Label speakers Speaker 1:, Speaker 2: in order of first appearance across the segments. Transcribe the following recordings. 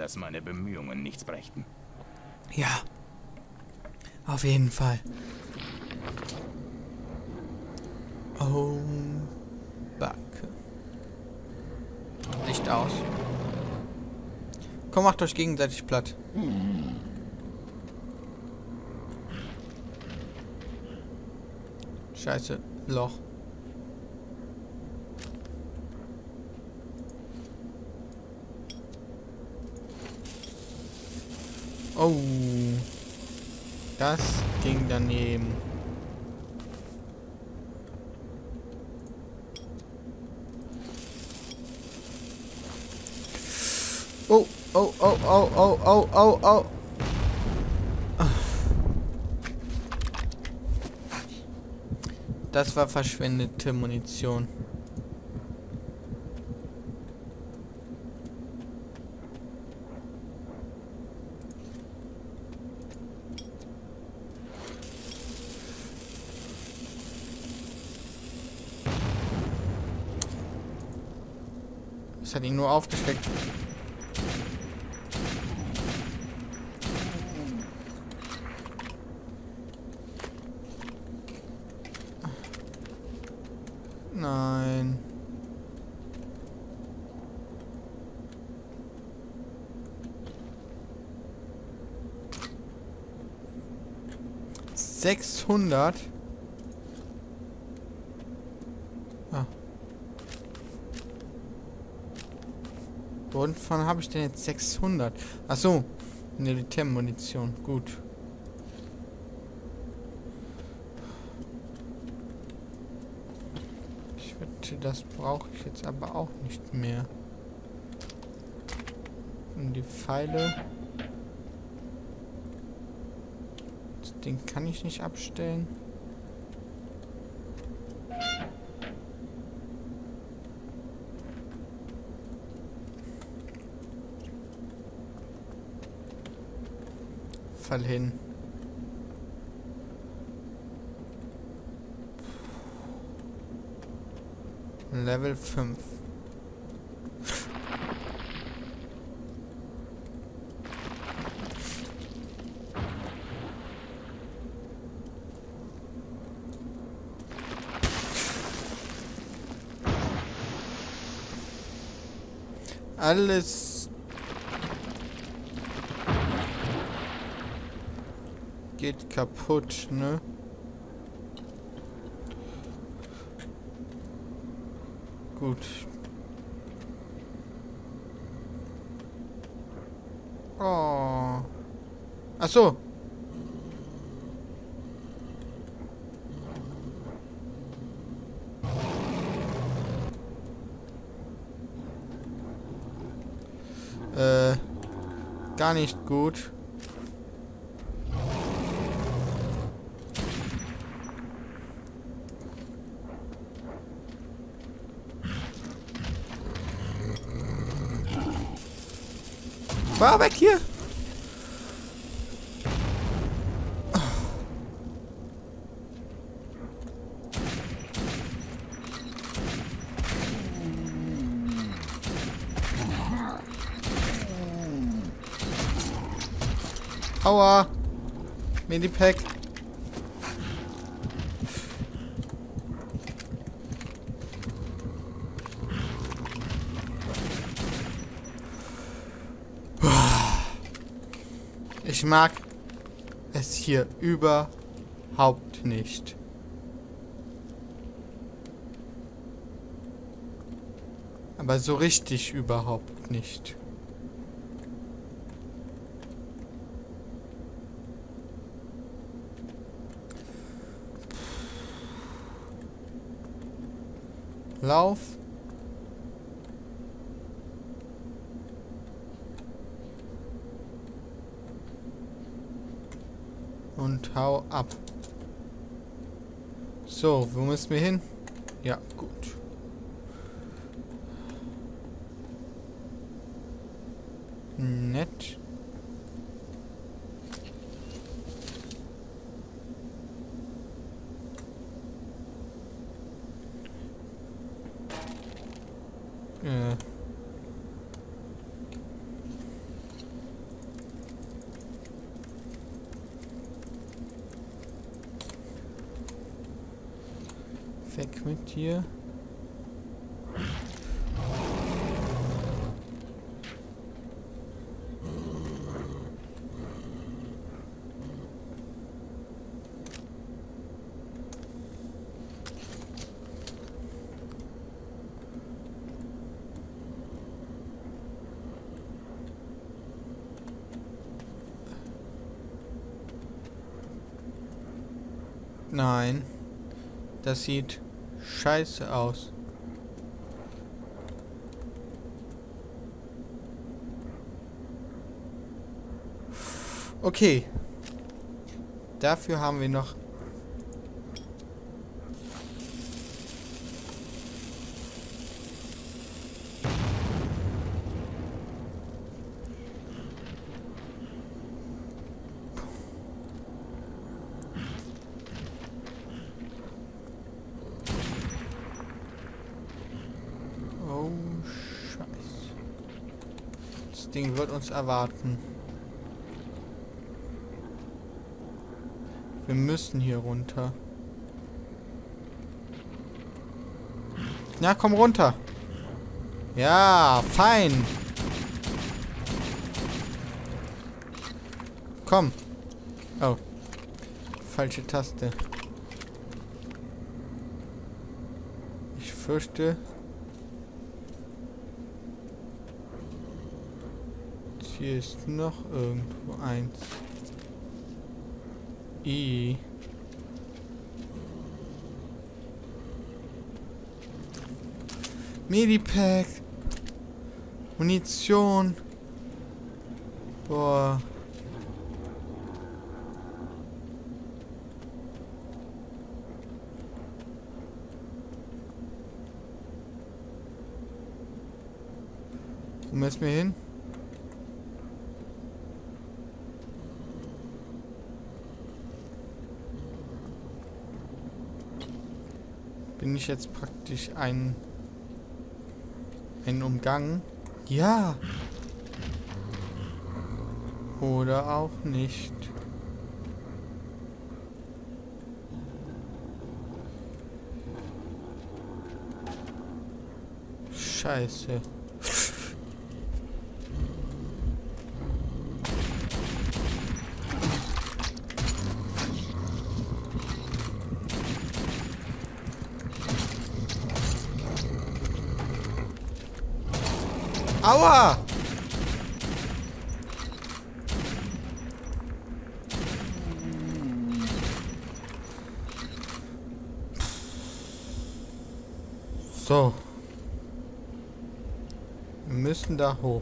Speaker 1: dass meine Bemühungen nichts brächten.
Speaker 2: Ja. Auf jeden Fall. Oh. Backe. Licht aus. Komm, macht euch gegenseitig platt. Scheiße. Loch. Oh. Das ging daneben. Oh, oh, oh, oh, oh, oh, oh, oh. Das war verschwendete Munition. Das hat ihn nur aufgesteckt. Nein. $600. Ah. Wovon habe ich denn jetzt 600? Ach so, Militärmunition. Gut. Ich wette, das brauche ich jetzt aber auch nicht mehr. Und die Pfeile. Das Ding kann ich nicht abstellen. Fall hin. Level 5. Alles geht kaputt, ne? Gut. Oh. Ach so. Gar nicht gut. Fahr weg hier! Aua! Medipack. Ich mag es hier überhaupt nicht. Aber so richtig überhaupt nicht. Lauf. Und hau ab. So, wo müssen wir hin? Ja, gut. Nett. Weg mit dir. Nein. Das sieht scheiße aus. Okay. Dafür haben wir noch... Oh, Scheiße. Das Ding wird uns erwarten. Wir müssen hier runter. Na, komm runter. Ja, fein. Komm. Oh. Falsche Taste. Ich fürchte... Hier ist noch irgendwo eins. Medipack. Munition. Boah. Wo müssen wir hin? Bin ich jetzt praktisch ein Umgang? Ja. Oder auch nicht. Scheiße. Aua! So. Wir müssen da hoch.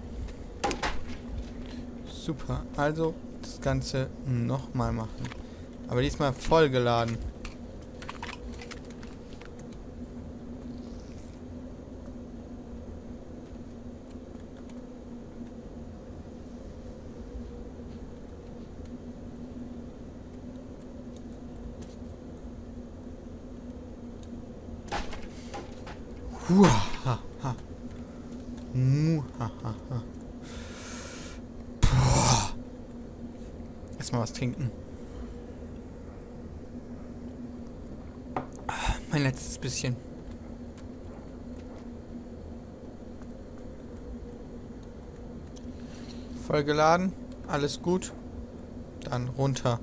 Speaker 2: Super. Also das Ganze nochmal machen. Aber diesmal vollgeladen. Huahaha. Muhahaha. Erstmal was trinken. Mein letztes bisschen. Vollgeladen. Alles gut. Dann runter.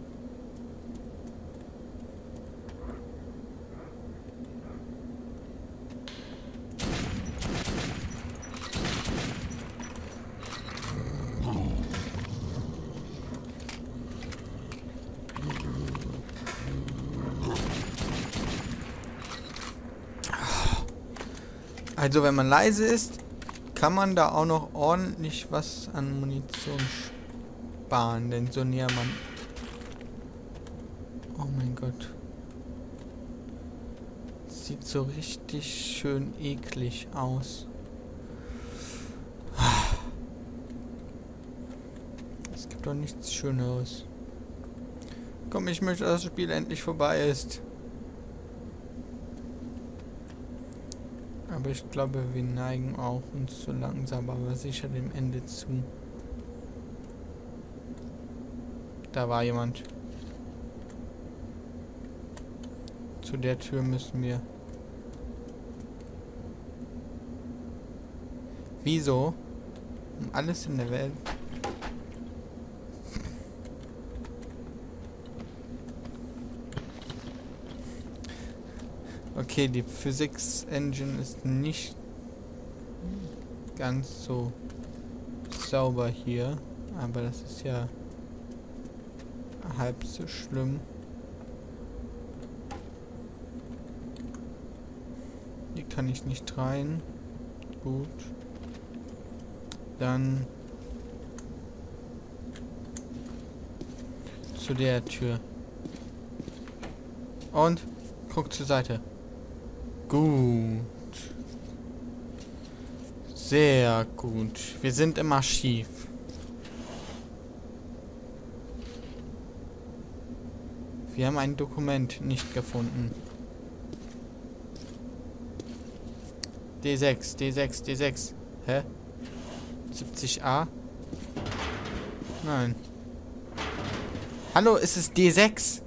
Speaker 2: Also wenn man leise ist, kann man da auch noch ordentlich was an Munition sparen, denn so näher man... Oh mein Gott. Sieht so richtig schön eklig aus. Es gibt doch nichts Schöneres. Komm, ich möchte, dass das Spiel endlich vorbei ist. Aber ich glaube, wir neigen auch uns so langsam, aber sicher dem Ende zu. Da war jemand. Zu der Tür müssen wir. Wieso? Um alles in der Welt. Okay, die Physics Engine ist nicht ganz so sauber hier, aber das ist ja halb so schlimm. Hier kann ich nicht rein. Gut. Dann zu der Tür. Und guck zur Seite. Gut. Sehr gut. Wir sind im Archiv. Wir haben ein Dokument nicht gefunden. D6, D6, D6. Hä? 70a? Nein. Hallo, ist es D6?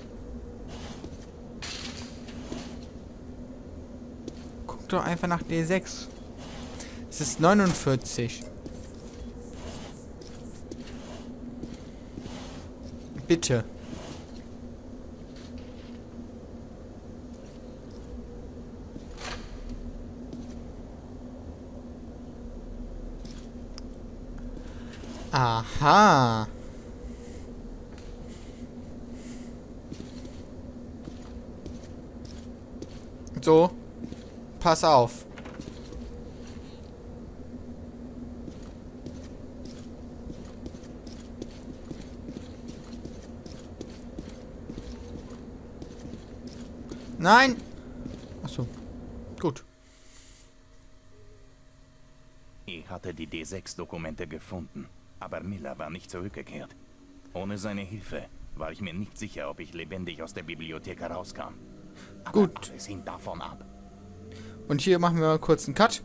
Speaker 2: Guck doch einfach nach D6. Es ist 49. Bitte. Aha. So. Pass auf. Nein. Achso. Gut.
Speaker 1: Ich hatte die D6-Dokumente gefunden, aber Miller war nicht zurückgekehrt. Ohne seine Hilfe war ich mir nicht sicher, ob ich lebendig aus der Bibliothek herauskam. Aber
Speaker 2: Gut.
Speaker 1: alles hing davon ab.
Speaker 2: Und hier machen wir mal kurz einen Cut.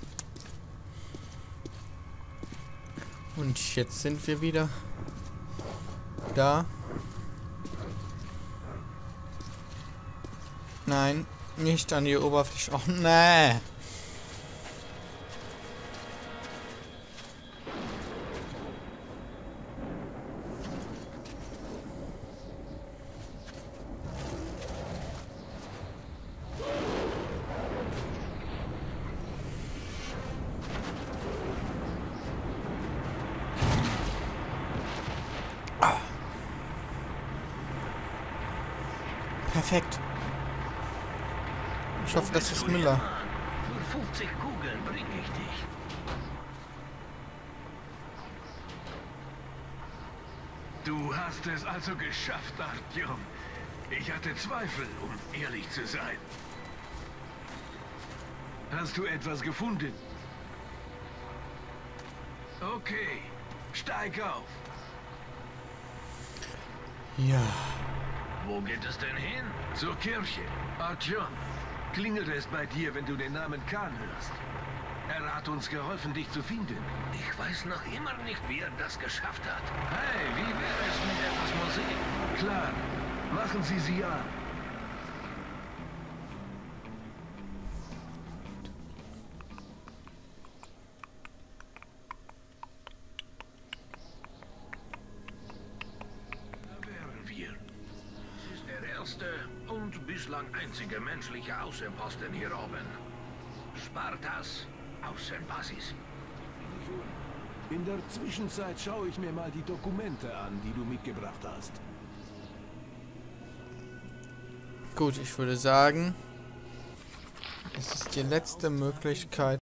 Speaker 2: Und jetzt sind wir wieder da. Nein, nicht an die Oberfläche. Oh, nee. Perfekt. Ich hoffe, das ist Miller.
Speaker 3: Für 50 Kugeln bringe ich dich. Du hast es also geschafft, Artyom. Ich hatte Zweifel, um ehrlich zu sein. Hast du etwas gefunden? Okay, steig auf.
Speaker 2: Ja.
Speaker 3: Wo geht es denn hin? Zur Kirche. Artyom, klingelt es bei dir, wenn du den Namen Khan hörst. Er hat uns geholfen, dich zu finden. Ich weiß noch immer nicht, wie er das geschafft hat. Hey, wie wäre es mit etwas Musik? Klar, machen Sie sie an. Da wären wir. Es ist der erste und bislang einzige menschliche Außenposten hier oben. Spartas Außenbasis.
Speaker 4: In der Zwischenzeit schaue ich mir mal die Dokumente an, die du mitgebracht hast.
Speaker 2: Gut, ich würde sagen, es ist die letzte Möglichkeit.